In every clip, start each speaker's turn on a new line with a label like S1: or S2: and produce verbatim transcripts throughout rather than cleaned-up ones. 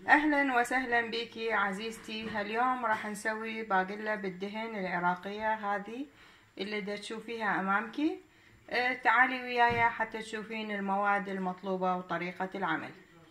S1: اهلا وسهلا بيكي عزيزتي. هاليوم راح نسوي باقلة بالدهن العراقية هذه اللي دا تشوفيها امامك. اه تعالي وياي حتى تشوفين المواد المطلوبة وطريقة العمل.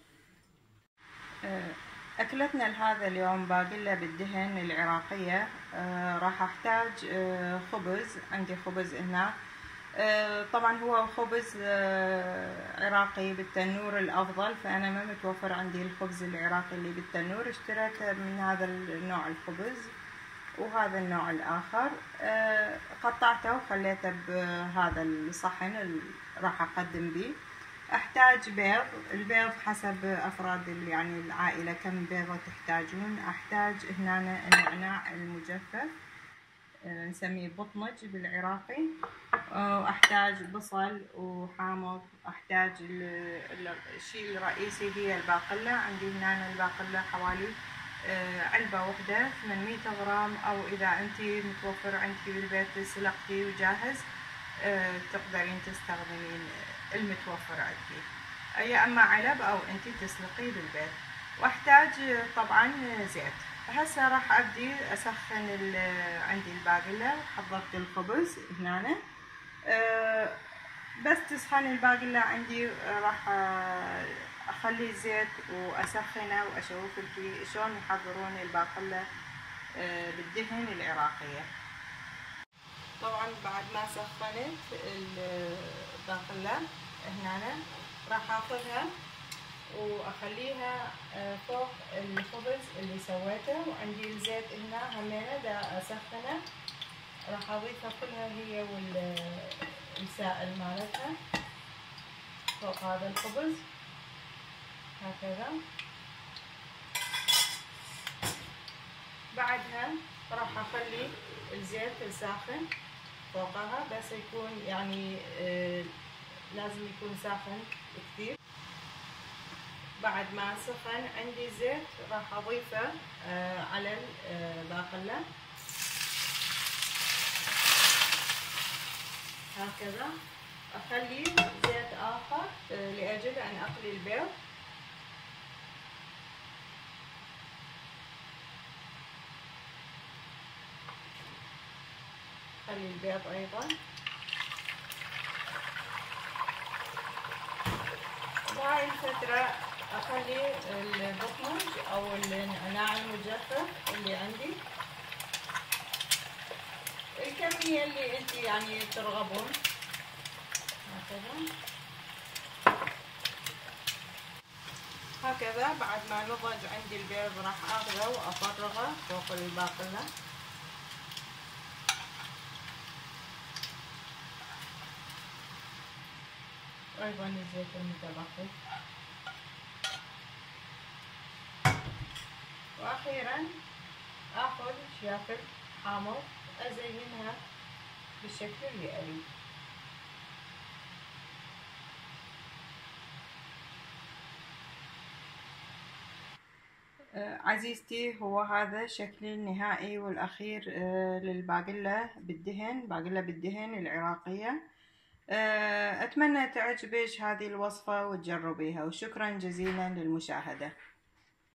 S1: اه اكلتنا لهذا اليوم باقلة بالدهن العراقية. اه راح احتاج اه خبز، عندي خبز هنا. آه طبعا هو خبز آه عراقي بالتنور الافضل، فانا ما متوفر عندي الخبز العراقي اللي بالتنور، اشتريت من هذا النوع الخبز وهذا النوع الاخر. آه قطعته وخليته بهذا الصحن اللي راح اقدم به. احتاج بيض، البيض حسب افراد يعني العائلة كم بيضة تحتاجون. احتاج هنا النعناع المجفف نسميه بطنج بالعراقي. واحتاج بصل وحامض. احتاج الشيء الرئيسي هي الباقلة، عندي هنا الباقلة حوالي علبة واحدة ثمانمية غرام، او اذا انتي متوفر عندك بالبيت سلقتي وجاهز تقدرين تستخدمين المتوفر عندك، اي اما علب او انتي تسلقيه بالبيت. واحتاج طبعا زيت. هسه راح ابدي اسخن عندي الباقلة. حضرت الخبز هنا. أه بس تسخن الباقلة عندي راح اخلي الزيت واسخنه واشوف لكم شلون يحضرون الباقلة أه بالدهن العراقية. طبعا بعد ما سخنت الباقلة هنا راح اخذها واخليها فوق الخبز اللي سويته، وعندي الزيت هنا همينه دا اسخنه، راح اضيفها كلها هي والسائل مالتها فوق هذا الخبز هكذا. بعدها راح اخلي الزيت الساخن فوقها، بس يكون يعني آه لازم يكون ساخن كثير. بعد ما سخن عندي الزيت راح اضيفه آه على الباقلة هكذا. اخلي زيت اخر آه لاجل ان اقلي البيض. خلي البيض ايضا. بهاي الفترة اخلي البطنج او النعناع المجفف اللي عندي الكمية اللي انت يعني ترغبون هكذا هكذا. بعد ما نضج عندي البيض راح اخذه وافرغه فوق الباقلة. ايضا الزيت المتبقي. واخيرا اخذ شيافة حامض ازينها بالشكل اللي اريد. آه عزيزتي، هو هذا الشكل النهائي والاخير آه للباقلة بالدهن، باقلة بالدهن العراقية. آه اتمنى تعجبك هذه الوصفة وتجربيها، وشكرا جزيلا للمشاهدة.